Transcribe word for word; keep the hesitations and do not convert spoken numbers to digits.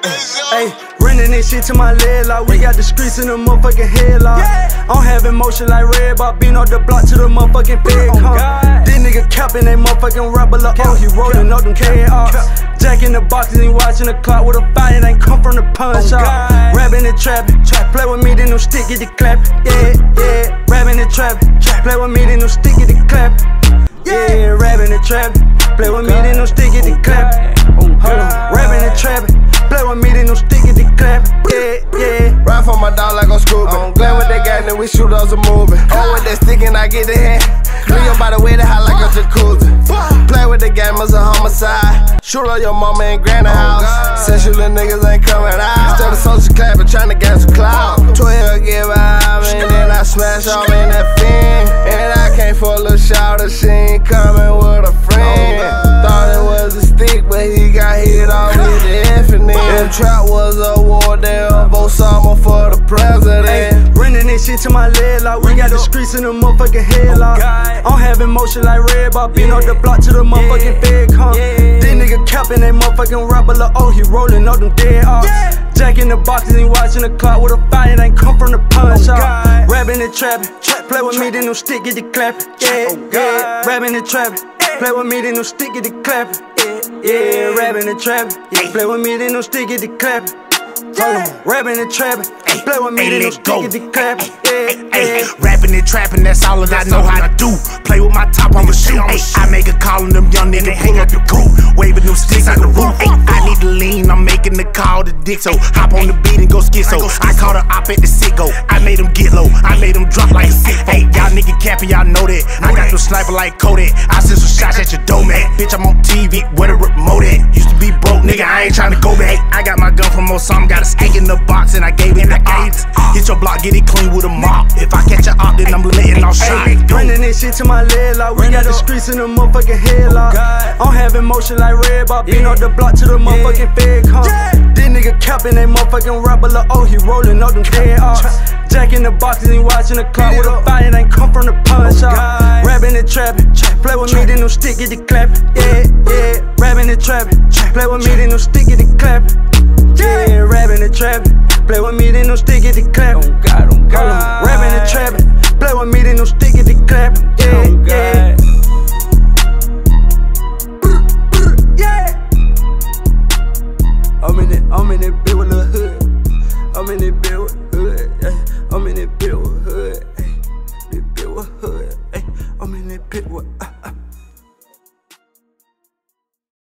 Hey, running this shit to my leg like we got the streets in the motherfucking headlock. I'm having motion like Red Bob, being off the block to the motherfucking fed come. This nigga capping they motherfucking rapper, look, oh, he rolling up them K-Ops. Jack in the boxes, he watching the clock with a fire, it ain't come from the punch out. Rapping and trapping, play with me, then no stick, get the clap. Yeah, yeah, rapping and trapping, play with me, then no stick, get the clap. Yeah, rapping and trapping, play with me, then no stick, get the clap. Hold on, rapping and trapping, play with me, then no stick, get the clap. Yeah, yeah. Ride for my dog like I'm scooping. Play with that guy, then we shoot us a moving. Hold with that stick and I get the hand. Clean your body way to hot like a jacuzzi. Play with the game as a homicide. Shoot up your mama and granny house. Since you little niggas ain't coming out. Instead of social clapping, trying to get some clout. twelve give out, and then I smash off in that fin. And I can't for a little shouter, she ain't coming with a friend. Thought it was a stick, but he got hit off with the infinite. Them trap was a war, they vote summer for the president. Running this shit to my leg like we got the streets in the motherfucking headlock. I'm having motion like Red Bob, being off the block to the motherfucking fed come. This nigga capping they motherfucking rapper, look, oh, he rolling up them dead ops. Jack in the boxes, he watching the clock with a fire, it ain't come from the punch out. Rapping and trapping, play with me, then no stick, get the clap. Yeah, yeah, rapping and trapping, play with me, then no stick, get the clap. Yeah, rapping and trapping, play with me, then no stick, get the clap. Hold on, rapping and trapping, play with me, then no stick, get the clap. Yeah, yeah. Rapping and trapping, that's all that I know how to do. Play with my top, I'ma shoot. I make a call and them young niggas hang up the coop, waving them sticks out the roof. I need to lean, I'm making the call to dick, so hop on the beat and go schizo. I caught her op at the sit-go, I made them get low, I made them drop like a sick folk. Y'all niggas capping, y'all know that. I got them sniper like Kodak, I send some shots at your dough, man. Bitch, I'm on T V, where the remote at? Used to be broke, nigga, I ain't tryna go back. I got my gun from Osama, got a stick in the box and I gave it the odds. Hit your block, get it clean with a mop. If I catch a op, then I'm letting off shots. Running this shit to my leg like we got the streets in the motherfucking headlock. I'm having motion like Red Bob, being off the block to the motherfucking fed come. This nigga capping they motherfucking rapper, look, oh, he rolling up them dead ops. Jack in the boxes, he watching the clock with a fire, it ain't come from the punch out. Rapping and trapping, play with me, then no stick, get the clap. Yeah, yeah, rapping and trapping, play with me, then no stick, get the clap. Yeah, rapping and trapping, play with me, then no stick, get the clap. Hold on, rapping and trapping, play with me, then no stick, get the clap. Yeah, yeah. I'm in it, I'm in it, bit with a hood. I'm in it, bit with hood. Yeah. I'm in it, bit with hood. Ay, bit with hood. Ay, I'm in it, bit with. Uh.